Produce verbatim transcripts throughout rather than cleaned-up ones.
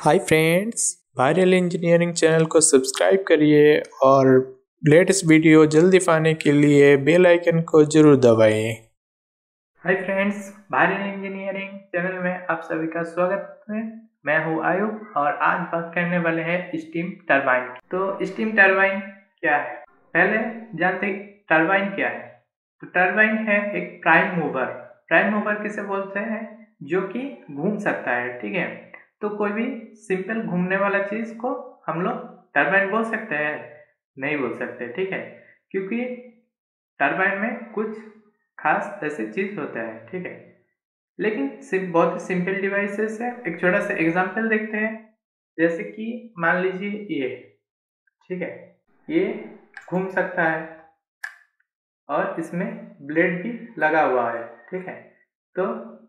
हाय friends, viral engineering channel को subscribe करिए और लेटेस्ट वीडियो जल्दी पाने के लिए बेल आइकन को जरूर दबाएं। Hi friends, viral engineering channel में आप सभी का स्वागत है। मैं हूं आयुब और आज बात करने वाले हैं स्टीम टरबाइन। तो स्टीम टरबाइन क्या है, पहले जानते हैं टरबाइन क्या है। तो टरबाइन है एक प्राइम मूवर। प्राइम मूवर किसे बोलते हैं? जो कि घूम सकता है। ठीक है, तो कोई भी सिंपल घूमने वाला चीज को हम लोग टरबाइन बोल सकते हैं? नहीं बोल सकते। ठीक है, क्योंकि टरबाइन में कुछ खास ऐसे चीज होता है। ठीक है, लेकिन सिर्फ बहुत ही सिंपल डिवाइसेस है। एक छोटा सा एग्जांपल देखते हैं। जैसे कि मान लीजिए ये, ठीक है, ये घूम सकता है और इसमें ब्लेड भी लगा हुआ है। ठीक है, तो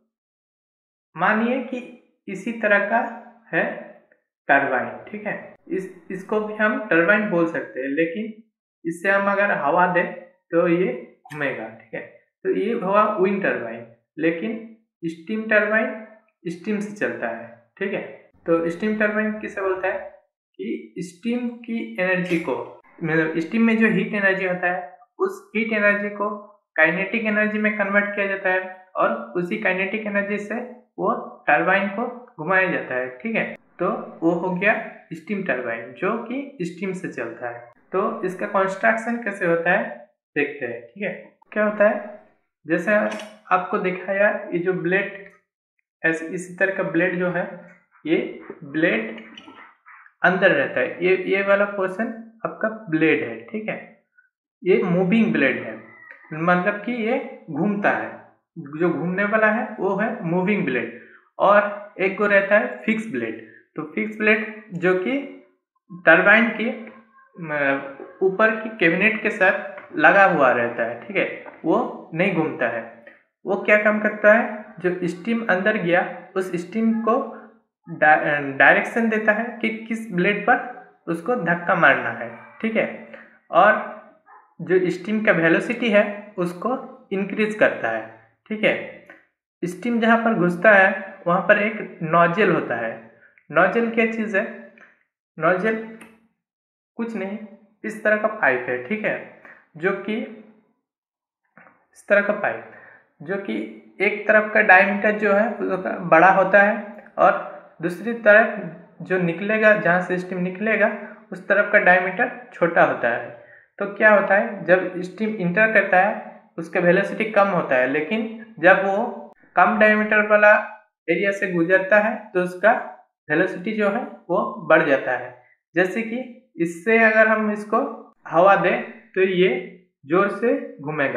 मानिए कि इसी तरह का है टरबाइन। ठीक है, इस इसको भी हम टरबाइन बोल सकते हैं, लेकिन इससे हम अगर हवा दें तो ये घूमेगा। ठीक है, तो ये हुआ विंड टरबाइन। लेकिन स्टीम टरबाइन स्टीम से चलता है। ठीक है, तो स्टीम टरबाइन किसे बोलता है कि स्टीम की एनर्जी को, मतलब स्टीम में जो हीट एनर्जी होता है उस हीट एनर्जी को काइनेटिक एनर्जी में कन्वर्ट किया जाता है और उसी काइनेटिक एनर्जी से वो टरबाइन को घुमाया जाता है। ठीक है, तो वो हो गया स्टीम टरबाइन जो कि स्टीम से चलता है। तो इसका कंस्ट्रक्शन कैसे होता है देखते हैं। ठीक है, क्या होता है, जैसे आपको दिखाया, ये जो ब्लेड ऐसे इसी तरह का ब्लेड जो है, ये ब्लेड अंदर रहता है। ये ये वाला पोर्शन आपका ब्लेड है। ठीक है, ये मूविंग ब्लेड है, मतलब कि ये घूमता है। जो घूमने वाला है वो है मूविंग ब्लेड, और एक को रहता है फिक्स ब्लेड। तो फिक्स ब्लेड जो कि टरबाइन के ऊपर की कैबिनेट के साथ लगा हुआ रहता है। ठीक है, वो नहीं घूमता है। वो क्या काम करता है, जो स्टीम अंदर गया उस स्टीम को डायरेक्शन देता है कि किस ब्लेड पर उसको धक्का मारना है। ठीक है, और जो स्टीम का वेलोसिटी है उसको इंक्रीज करता है। ठीक है, स्टीम जहाँ पर घुसता है वहाँ पर एक नोजल होता है। नोजल क्या चीज़ है? नोजल कुछ नहीं, इस तरह का पाइप है। ठीक है, जो कि इस तरह का पाइप जो कि एक तरफ का डायमीटर जो है बड़ा होता है और दूसरी तरफ जो निकलेगा, जहाँ से स्टीम निकलेगा उस तरफ का डायमीटर छोटा होता है। तो क्या होता है, जब स्टीम इंटर करता है उसका वेलोसिटी कम होता है, लेकिन जब वो कम डायमीटर वाला एरिया से गुजरता है तो उसका वेलोसिटी जो है वो बढ़ जाता है। जैसे कि इससे अगर हम इसको हवा दें तो ये जोर से घूमेगा।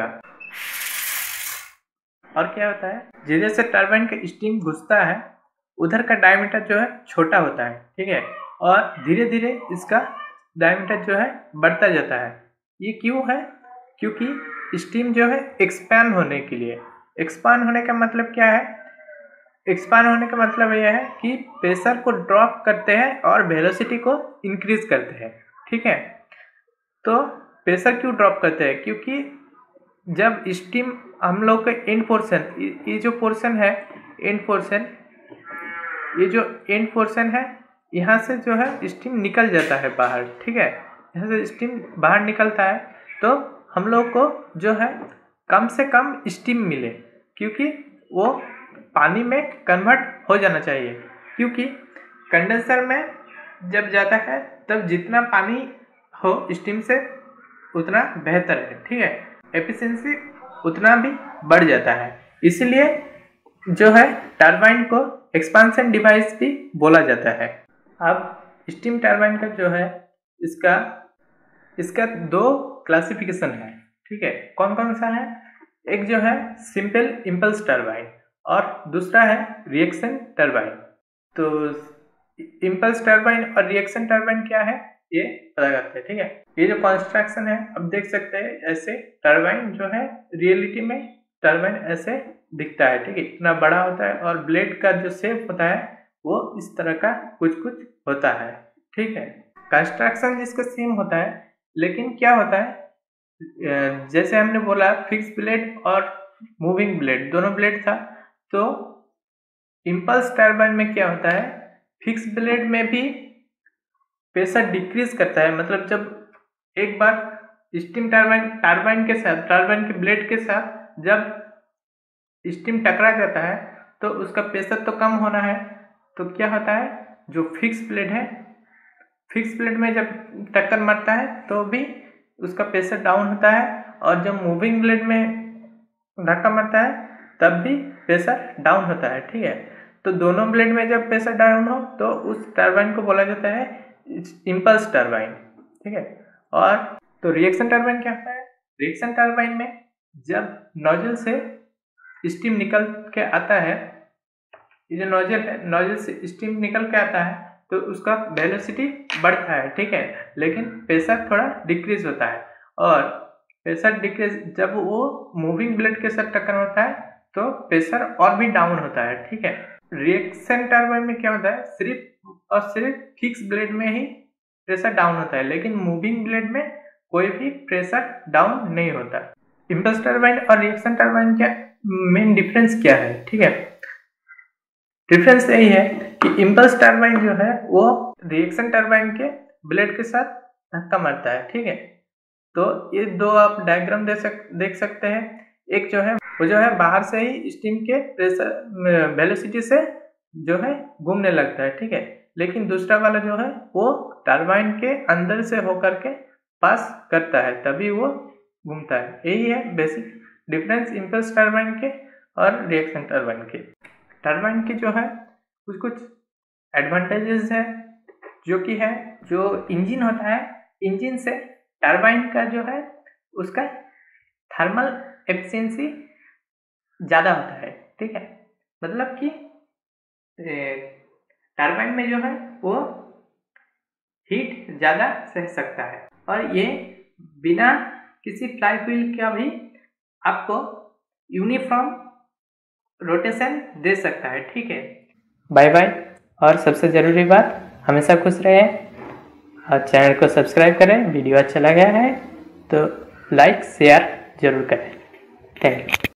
और क्या होता है, जैसे जैसे टरबाइन का स्टीम घुसता है उधर का डायमीटर जो है छोटा होता है। ठीक है, और धीरे धीरे इसका डायमीटर जो है बढ़ता जाता है। ये क्यों है? क्योंकि स्टीम जो है एक्सपैंड होने के लिए, एक्सपांड होने का मतलब क्या है, एक्सपांड होने का मतलब यह है कि प्रेशर को ड्रॉप करते हैं और वेलोसिटी को इंक्रीज करते हैं। ठीक है, तो प्रेशर क्यों ड्रॉप करते हैं? क्योंकि जब स्टीम हम लोग का एंड पोर्शन, ये जो पोर्शन है एंड पोर्शन, ये जो एंड पोर्शन है यहाँ से जो है स्टीम निकल जाता है बाहर। ठीक है, यहाँ से स्टीम बाहर निकलता है तो हम लोग को जो है कम से कम स्टीम मिले, क्योंकि वो पानी में कन्वर्ट हो जाना चाहिए। क्योंकि कंडेंसर में जब जाता है तब जितना पानी हो स्टीम से उतना बेहतर है। ठीक है, एफिशिएंसी उतना भी बढ़ जाता है। इसलिए जो है टरबाइन को एक्सपांशन डिवाइस भी बोला जाता है। अब स्टीम टरबाइन का जो है इसका इसका दो क्लासिफिकेशन है। ठीक है, कौन कौन सा है? एक जो है सिंपल इंपल्स टरबाइन और दूसरा है रिएक्शन टरबाइन। तो इंपल्स टरबाइन और रिएक्शन टरबाइन क्या है ये पता करते हैं। ठीक है, ये जो कंस्ट्रक्शन है अब देख सकते हैं, ऐसे टरबाइन जो है रियलिटी में टरबाइन ऐसे दिखता है। ठीक है, इतना बड़ा होता है और ब्लेड का जो शेप होता है वो इस तरह का कुछ कुछ होता है। ठीक है, कंस्ट्रक्शन जिसका सेम होता है, लेकिन क्या होता है, जैसे हमने बोला फिक्स ब्लेड और मूविंग ब्लेड दोनों ब्लेड था, तो इंपल्स टरबाइन में क्या होता है, फिक्स ब्लेड में भी प्रेशर डिक्रीज करता है। मतलब जब एक बार स्टीम टरबाइन टरबाइन के साथ टरबाइन के ब्लेड के साथ जब स्टीम टकरा जाता है तो उसका प्रेशर तो कम होना है, तो क्या होता है, जो फिक्स ब्लेड है, फिक्स ब्लेड में जब टक्कर मारता है तो भी उसका प्रेशर डाउन होता है, और जब मूविंग ब्लेड में धक्का मारता है तब भी प्रेशर डाउन होता है। ठीक है, तो दोनों ब्लेड में जब प्रेशर डाउन हो तो उस टरबाइन को बोला जाता है इंपल्स टरबाइन। ठीक है, और तो रिएक्शन टरबाइन क्या होता है? रिएक्शन टरबाइन में जब नोजल से स्टीम निकल के आता है, ये जो नोजल है, नोजल से स्टीम निकल के आता है तो उसका वेलोसिटी बढ़ता है। ठीक है, लेकिन प्रेशर थोड़ा डिक्रीज होता है, और प्रेशर डिक्रीज जब वो मूविंग ब्लेड के साथ टक्कर होता है तो प्रेशर और भी डाउन होता है। ठीक है, रिएक्शन टरबाइन में क्या होता है, सिर्फ और सिर्फ फिक्स ब्लेड में ही प्रेशर डाउन होता है, लेकिन मूविंग ब्लेड में कोई भी प्रेशर डाउन नहीं होता। इंपल्स टरबाइन और रिएक्शन टरबाइन क्या मेन डिफरेंस क्या है? ठीक है, डिफरेंस यही है कि इंपल्स टरबाइन जो है वो रिएक्शन टरबाइन के ब्लेड के साथ धक्का मारता है। ठीक है, तो ये दो आप डायग्राम देख सक देख सकते हैं। एक जो है वो जो है बाहर से ही स्टीम के प्रेशर वेलोसिटी से जो है घूमने लगता है। ठीक है, लेकिन दूसरा वाला जो है वो टरबाइन के अंदर से होकर के पास करता है, तभी वो घूमता है। यही है बेसिक डिफरेंस इंपल्स टरबाइन के और रिएक्शन टरबाइन के। टरबाइन के जो है कुछ कुछ एडवांटेजेस है, जो कि है जो इंजन होता है, इंजन से टरबाइन का जो है उसका थर्मल एफिशिएंसी ज़्यादा होता है। ठीक है, मतलब कि टरबाइन में जो है वो हीट ज़्यादा सह सकता है, और ये बिना किसी फ्लाई व्हील का भी आपको यूनिफॉर्म रोटेशन दे सकता है। ठीक है, बाय बाय, और सबसे ज़रूरी बात, हमेशा खुश रहें और चैनल को सब्सक्राइब करें। वीडियो अच्छा लगा है तो लाइक शेयर जरूर करें। Thank you.